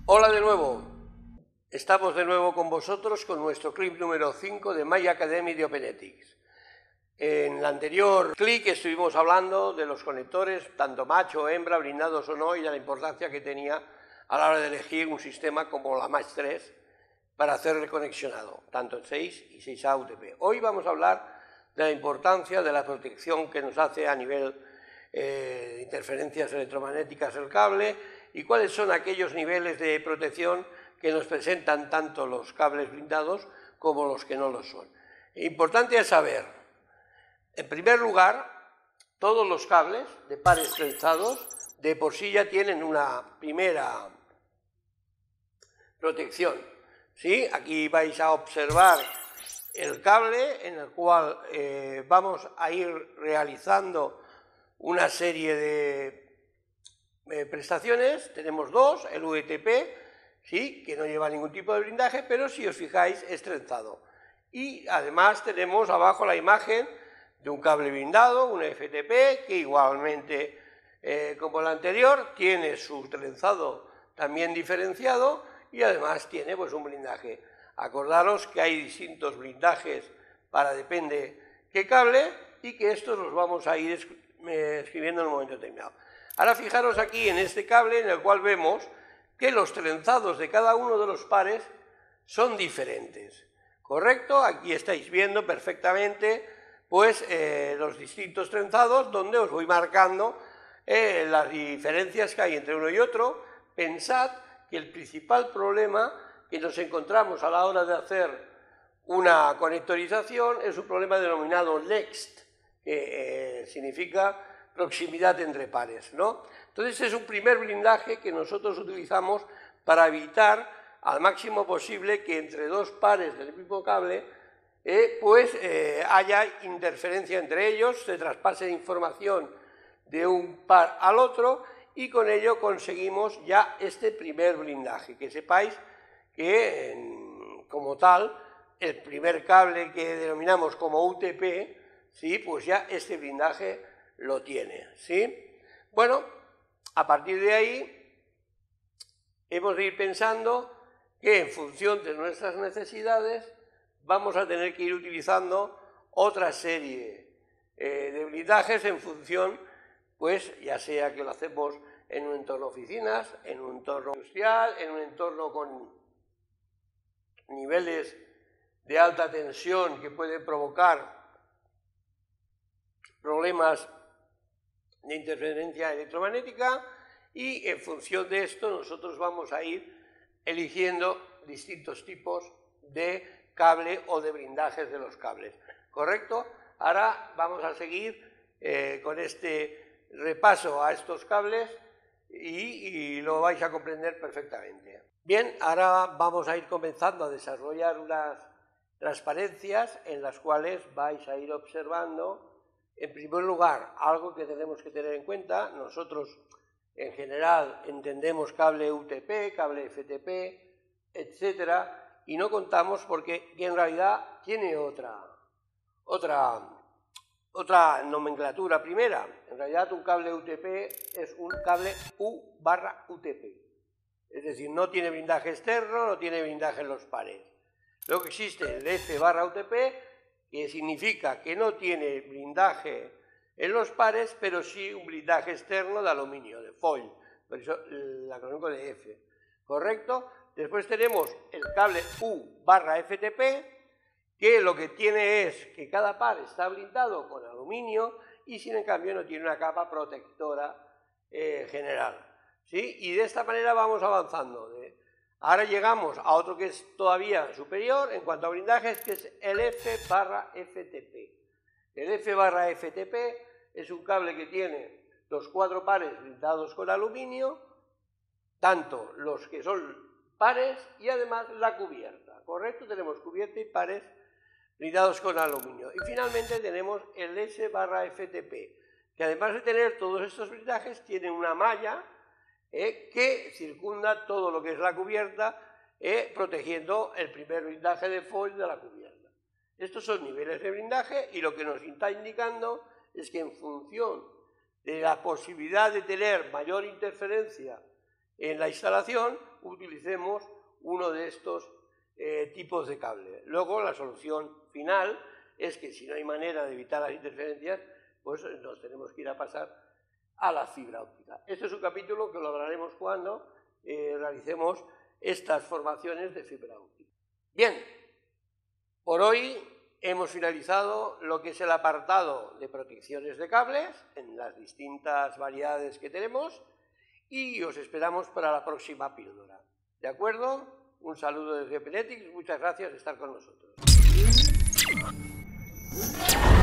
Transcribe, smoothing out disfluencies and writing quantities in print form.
Hola de nuevo, estamos de nuevo con vosotros con nuestro clip número 5 de My Academy de OpenEthics. En el anterior clip estuvimos hablando de los conectores, tanto macho o hembra, blindados o no, y de la importancia que tenía a la hora de elegir un sistema como la Match 3 para hacer reconexionado, tanto en 6 y 6A UTP. Hoy vamos a hablar de la importancia de la protección que nos hace a nivel de interferencias electromagnéticas el cable y cuáles son aquellos niveles de protección que nos presentan tanto los cables blindados como los que no lo son. Importante es saber, en primer lugar, todos los cables de pares trenzados de por sí ya tienen una primera protección. ¿Sí? Aquí vais a observar el cable en el cual vamos a ir realizando una serie de prestaciones. Tenemos dos, el UTP, ¿sí? Que no lleva ningún tipo de blindaje, pero si os fijáis es trenzado. Y además tenemos abajo la imagen de un cable blindado, un FTP, que igualmente, como el anterior, tiene su trenzado también diferenciado y además tiene pues un blindaje. Acordaros que hay distintos blindajes para depende qué cable y que estos los vamos a ir escribiendo en un momento determinado. Ahora fijaros aquí en este cable en el cual vemos que los trenzados de cada uno de los pares son diferentes, ¿correcto? Aquí estáis viendo perfectamente pues los distintos trenzados donde os voy marcando las diferencias que hay entre uno y otro. Pensad que el principal problema que nos encontramos a la hora de hacer una conectorización es un problema denominado NEXT, que significa proximidad entre pares, ¿no? Entonces es un primer blindaje que nosotros utilizamos para evitar al máximo posible que entre dos pares del mismo cable haya interferencia entre ellos, se traspase información de un par al otro y con ello conseguimos ya este primer blindaje. Que sepáis que como tal el primer cable que denominamos como UTP, ¿sí? Pues ya este blindaje lo tiene, ¿sí? Bueno, a partir de ahí hemos de ir pensando que en función de nuestras necesidades vamos a tener que ir utilizando otra serie de blindajes en función, pues ya sea que lo hacemos en un entorno de oficinas, en un entorno industrial, en un entorno con niveles de alta tensión que pueden provocar problemas de interferencia electromagnética, y en función de esto nosotros vamos a ir eligiendo distintos tipos de cable o de blindajes de los cables, ¿correcto? Ahora vamos a seguir con este repaso a estos cables y lo vais a comprender perfectamente. Bien, ahora vamos a ir comenzando a desarrollar unas transparencias en las cuales vais a ir observando. En primer lugar, algo que tenemos que tener en cuenta, nosotros en general entendemos cable UTP, cable FTP, etcétera, y no contamos porque en realidad tiene otra nomenclatura primera. En realidad un cable UTP es un cable U/UTP, es decir, no tiene blindaje externo, no tiene blindaje en los pares. Luego existe el F/UTP, que significa que no tiene blindaje en los pares, pero sí un blindaje externo de aluminio, de foil, por eso el acrónimo de F, ¿correcto? Después tenemos el cable U/FTP, que lo que tiene es que cada par está blindado con aluminio y sin en cambio no tiene una capa protectora general, ¿sí? Y de esta manera vamos avanzando. Ahora llegamos a otro que es todavía superior en cuanto a blindajes, que es el F/FTP. El F/FTP es un cable que tiene los 4 pares blindados con aluminio, tanto los que son pares y además la cubierta, ¿correcto? Tenemos cubierta y pares blindados con aluminio. Y finalmente tenemos el S/FTP, que además de tener todos estos blindajes, tiene una malla que circunda todo lo que es la cubierta, protegiendo el primer blindaje de foil de la cubierta. Estos son niveles de blindaje y lo que nos está indicando es que en función de la posibilidad de tener mayor interferencia en la instalación utilicemos uno de estos tipos de cable. Luego la solución final es que si no hay manera de evitar las interferencias, pues nos tenemos que ir a pasar a la fibra óptica. Este es un capítulo que lo hablaremos cuando realicemos estas formaciones de fibra óptica. Bien, por hoy hemos finalizado lo que es el apartado de protecciones de cables en las distintas variedades que tenemos y os esperamos para la próxima píldora. ¿De acuerdo? Un saludo desde Penetix, muchas gracias por estar con nosotros.